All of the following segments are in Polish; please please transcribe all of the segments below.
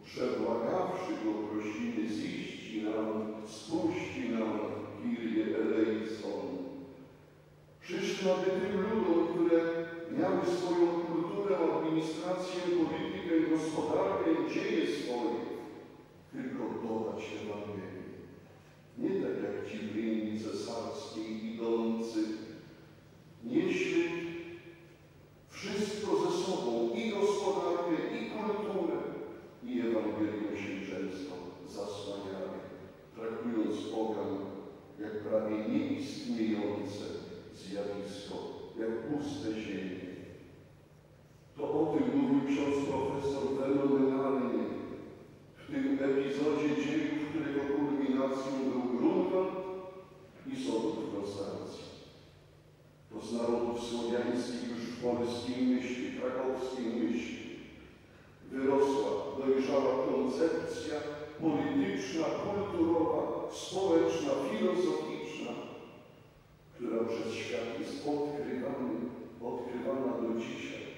przebłagawszy go, prosimy, ziści nam, spuści nam Kyrie eleison. Przyszły aby tym ludom, które miały swoją kulturę, administrację, politykę, gospodarkę i dzieje swoje, tylko dodać Ewangelię. Nie tak jak ci w linii cesarskiej idący, nieśli wszystko ze sobą, i gospodarkę, i kulturę, i Ewangelią się często zasłaniali, traktując pogan jak prawie nieistniejące zjawisko, jak puste ziemie. To o tym mówił ksiądz profesor fenomenalnie w tym epizodzie dziejów, którego kulminacją był Grunwald i Sobór w Konstancji. To z narodów słowiańskich już w polskiej myśli, krakowskiej myśli wyrosła, dojrzała koncepcja polityczna, kulturowa, społeczna, filozoficzna, która przez świat jest odkrywana do dzisiaj.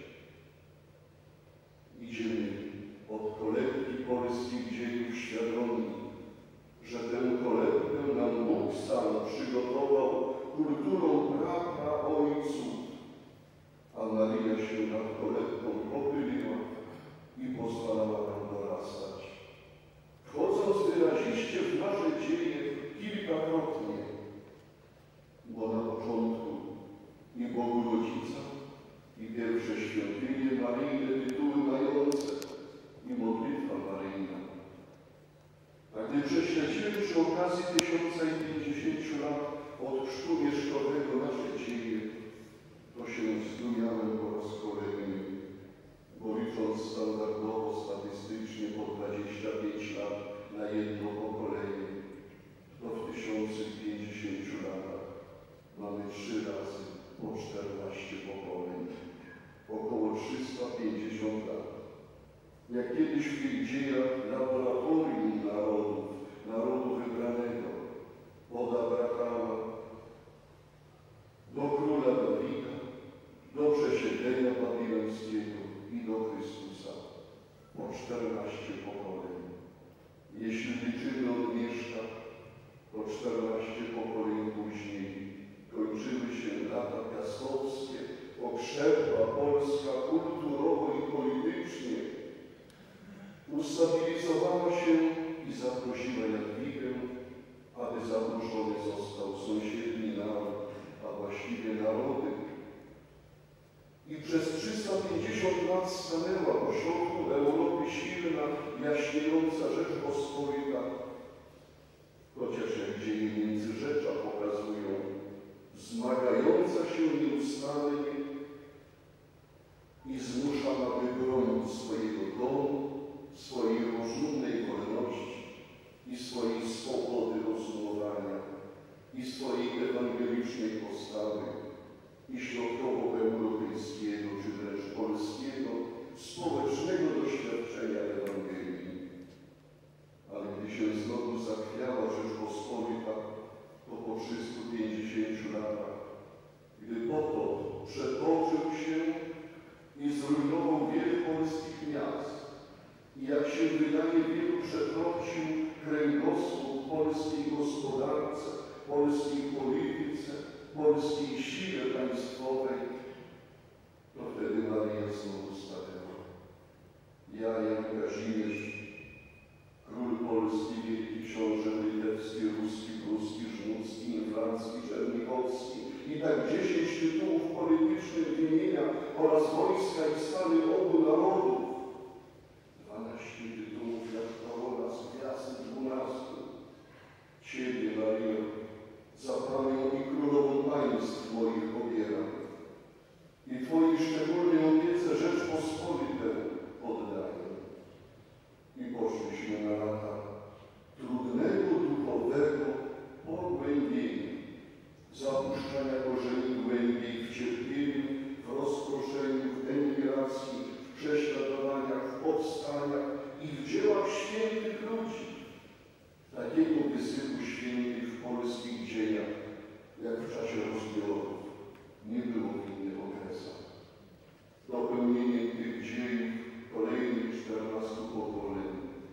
Idziemy od kolebki polskich dziejów świadomi, że tę kolebkę nam Bóg sam przygotował kulturą praojców, a Maryja się nad kolebką pochyliła i pozwalała nam dorastać. Wchodząc wyraziście w nasze dzieje kilkakrotnie, bo na początku i Bogu Rodzica, i pierwsze świątynie maryjne, tytuły mające, i modlitwa maryjna. A gdy prześledzimy przy okazji 1050 lat od chrztu mieszkowego nasze dzieje, to się zdumiałem po raz kolejny, bo licząc standardowo, statystycznie po 25 lat na jedno pokolenie, to w 1050 latach mamy 3 razy po 14 pokoleń, około 350 lat. Jak kiedyś w tych dziejach laboratorium narodu wybranego, od Abrahama do króla Dawida, do przesiedlenia babilońskiego i do Chrystusa, po 14 pokoleń. Jeśli liczymy od Mieszka, to 14 pokoleń później kończyły się lata piastowskie, okrzepła Polska kulturowo i politycznie, ustabilizowała się i zaprosiła Jadwigę, aby zaproszony został sąsiedni naród, a właściwie narody. I przez 350 lat stanęła po środku Europy silna, jaśniejąca Rzeczpospolita, chociaż jak dzieje Międzyrzecza pokazują, zmagająca się nieustannie i zmuszana, by bronić swojego domu, swojej rozumnej wolności i swojej swobody rozumowania i swojej ewangelicznej postawy i środkowoeuropejskiego czy wręcz polskiego społecznego doświadczenia Ewangelii. Ale gdy się znowu zachwiała Rzeczpospolita, to po 350 latach, gdy potop przetoczył się i zrujnował wiele polskich miast i jak się wydaje wielu przewrócił kręgosłup polskiej gospodarce, polskiej polityce, polskiej sile państwowej, to wtedy Maryja znowu stanęła. Ja, Jan Kazimierz, król polski, wielki książę litewski, ruski, pruski, żmudzki, inflancki, czernichowski i tak 10 tytułów politycznych wymienia oraz wojska i stany obu narodów. 12 tytułów jak korona z gwiazd 12. Ciebie, Maryjo, za panią i królową państw moich obieram i Twojej szczególnej opiece Rzeczpospolitę oddaję. I poszliśmy na lata trudnego duchowego pogłębienia, zapuszczania korzeni głębiej w cierpieniu, w rozproszeniu, w emigracji, w prześladowaniach, w powstaniach i w dziełach świętych ludzi. Takiego wysypu świętych w polskich dziejach, jak w czasie rozbiorów, nie było w innych okresach. Dopełnieniem tych dziejów kolejnych 14 pokoleń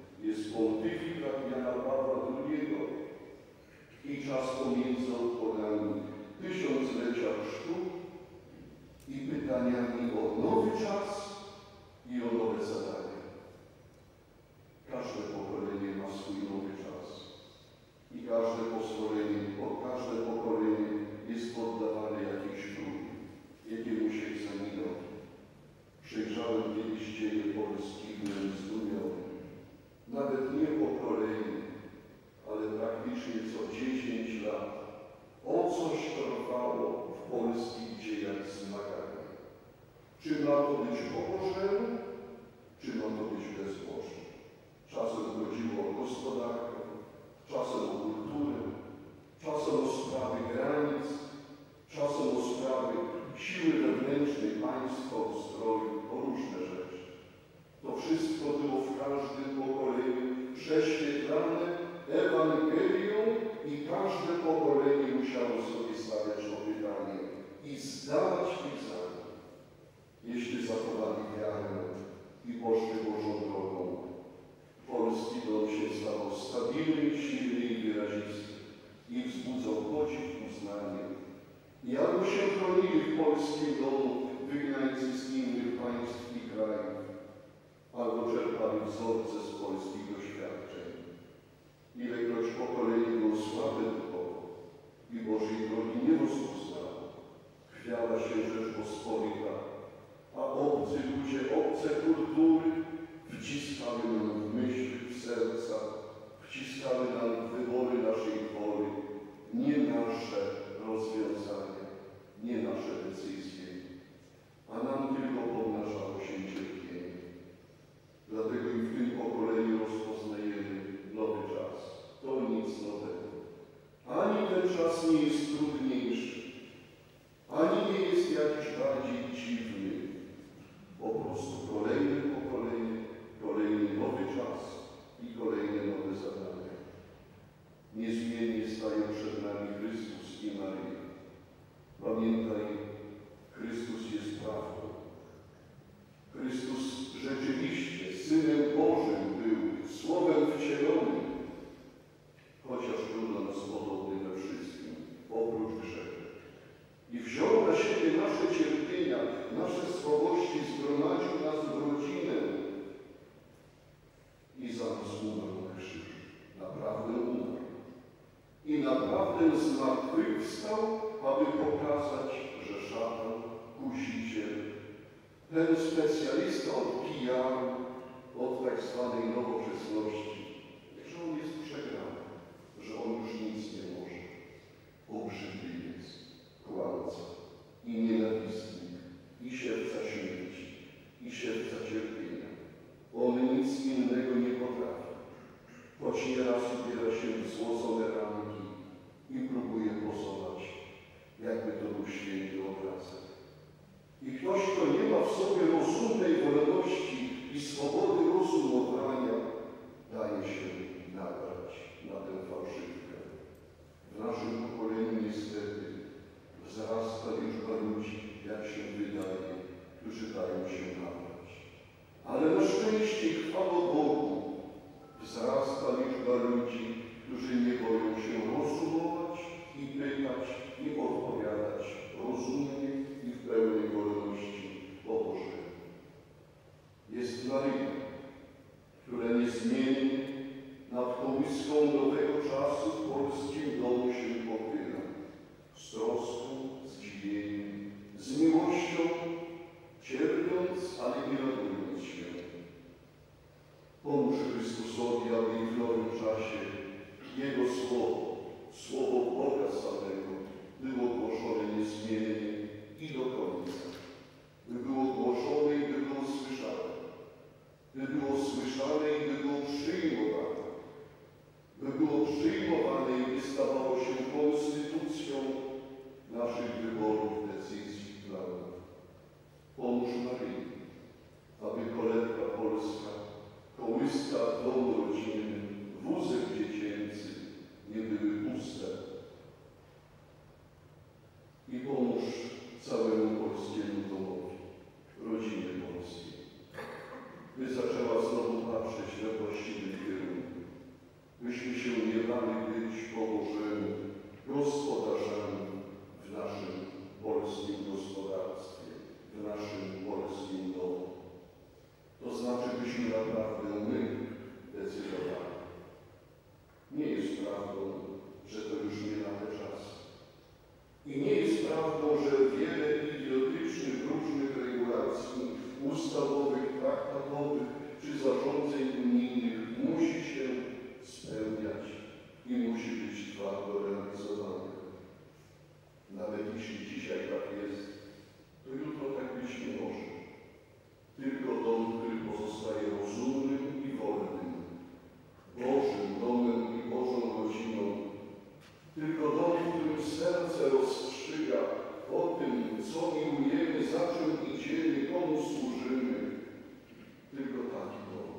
i każde pokolenie musiało sobie stawiać to pytanie i zdawać egzamin. Jeśli zachowali wiarę i poszli Bożą drogą, polski dom się stawał stabilny, silny i wyrazisty i wzbudzał podziw, uznanie. I albo się chronili w polskim domu wygnańcy z innych państw i krajów, albo czerpali wzorce z polskich doświadczeń. Ilekroć pokolenie było słabe duchowo i Bożej drogi nie rozpoznało, chwiała się Rzeczpospolita, a obcy ludzie, obce kultury wciskały nam w myśli, w serca, wciskały nam w wybory naszej woli, nie nasze rozwiązania, nie nasze decyzje, a nam tylko pomnażało się cierpienie. Dlatego i w tym pokoleniu rozpoznajemy nowy czas. To nic nowego. Ani ten czas nie jest trudniejszy, ani nie jest jakiś bardziej dziwny. Po prostu kolejne pokolenie, kolejny nowy czas i kolejne nowe zadania. Niezmiennie stają przed nami Chrystus i Maryja. Pamiętaj, Chrystus jest prawdą. Chrystus rzeczywiście Synem Bożym był, Słowem wcielonym, chociaż był do nas podobny we wszystkim, oprócz grzechu. I wziął na siebie nasze cierpienia, nasze słabości, zgromadził nas w rodzinę i za nas umarł na krzyżu. Naprawdę umarł. I naprawdę zmartwychwstał, aby pokazać, że szatan, kusiciel, ten specjalista od PR-u, od tak zwanej nowoczesności, że on jest przegrany, że on już nic nie może. Obrzydliwiec, kłamca i nienawistnik, i siewca śmierci, i siewca cierpienia. On nic innego nie potrafi, choć nieraz ubiera się w złocone ranki i próbuje pozować, jakby to był święty obrazek. I ktoś, kto nie ma w sobie rozumnej wolności i swobody rozumowania, daje się nabrać na tę fałszywkę. W naszym pokoleniu niestety wzrasta liczba ludzi, jak się wydaje, którzy dają się nabrać. Ale na szczęście, chwała Bogu, wzrasta liczba ludzi, którzy nie boją się rozumować i pytać i odpowiadać rozumnie i w pełnej wolności o Bożemu. Jest Maryja, która niezmiennie nad kołyską nowego czasu w polskim domu się pochyla. Z troską, zdziwieniem, z miłością, cierpiąc, ale nie radując się. Pomóż Chrystusowi, aby i w nowym czasie Jego Słowo, Słowo Boga samego, było głoszone niezmiennie i do końca. By było głoszone i by było słyszane. By było słyszane i by było przyjmowane. By było przyjmowane i by stawało się konstytucją naszych wyborów, decyzji, planów. Pomóż Maryi, aby kolebka polska, kołyska, dom rodzinny, wózek dziecięcy nie były puste. I pomóż całemu polskiemu domowi, rodzinie polskiej, by zaczęła znowu patrzeć we właściwym kierunku, byśmy się nie dali być po Bożemu gospodarzami w naszym polskim gospodarstwie, w naszym polskim domu. To znaczy, byśmy naprawdę my decydowali. Nie jest prawdą, że to już nie lata czasy. I nie jest prawdą, że wiele idiotycznych, różnych regulacji ustawowych, traktatowych czy zarządzeń unijnych musi się spełniać i musi być twardo realizowane. Nawet jeśli dzisiaj tak jest, to jutro tak być nie może. Tylko dom, który pozostaje rozumnym i wolnym, Bożym domem i Bożą rodziną, tylko dom, w którym serce rozstrzyga o tym, co miłujemy, za czym idziemy, komu służymy. Tylko taki dom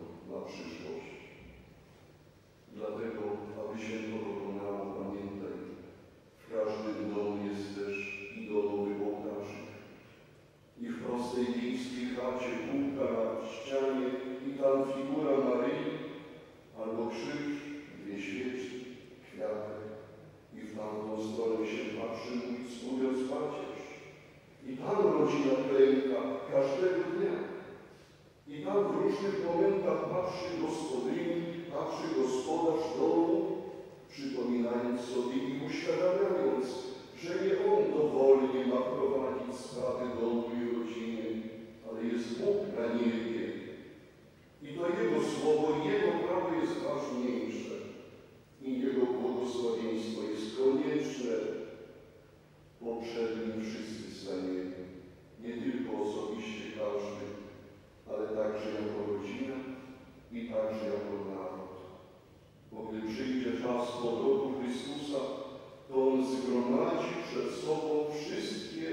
różnych momentach patrzy gospodyni, patrzy gospodarz domu, przypominając sobie i uświadamiając, że nie on dowolnie ma prowadzić sprawy domu i rodziny, ale jest Bóg na niebie. I to Jego słowo, Jego prawo jest ważniejsze i Jego błogosławieństwo jest konieczne, bo przed Nim wszyscy staniemy, nie tylko osobiście każdy, ale także jako rodzina i także jako naród. Bo gdy przyjdzie czas powrotu Chrystusa, to On zgromadzi przed sobą wszystkie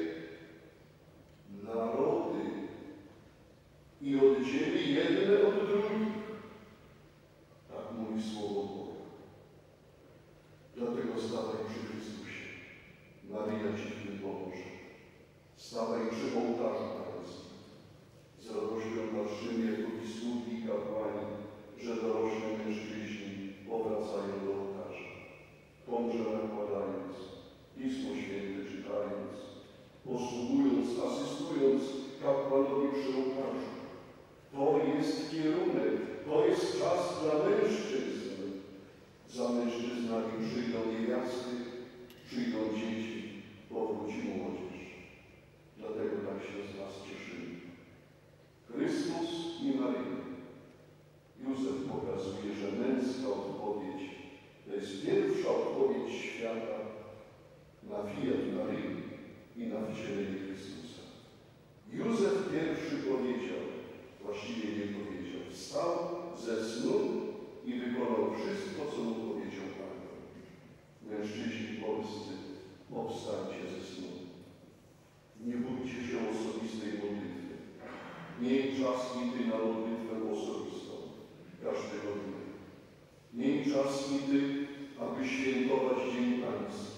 narody i oddzieli jedne od drugich. Tak mówi Słowo Boga. Dlatego stawaj przy Chrystusie. Maryja Ci w tym pomoże. Stawaj przy ołtarzu Pańskim. Z radością patrzymy jako biskupi i kapłani, że dorośli mężczyźni powracają do ołtarza. Pomrze nakładając, Pismo Święte czytając, posługując, asystując kapłanowi przy ołtarzu. To jest kierunek, to jest czas dla mężczyzn. Za mężczyznami przyjdą niewiasty, przyjdą dzieci, powróci młodzież. Dlatego tak się z Was cieszymy. Chrystus i Maryja. Józef pokazuje, że męska odpowiedź to jest pierwsza odpowiedź świata na fiat Maryi i na wcielenie Chrystusa. Józef pierwszy powiedział, właściwie nie powiedział, wstał ze snu i wykonał wszystko, co mu powiedział Pan. Mężczyźni polscy, powstańcie ze snu. Nie bójcie się osobistej modlitwy. Miej czas i Ty na modlitwę osobistą każdego dnia. Miej czas i Ty, aby świętować Dzień Pański.